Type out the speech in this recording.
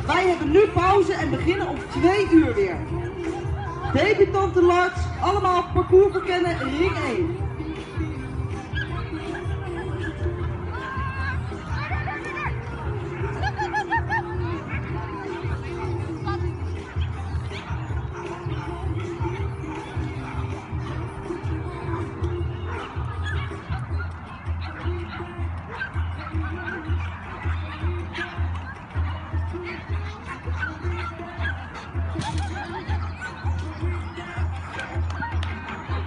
Wij hebben nu pauze en beginnen om 2 uur weer. Debutante larts, allemaal parcours verkennen, ring 1.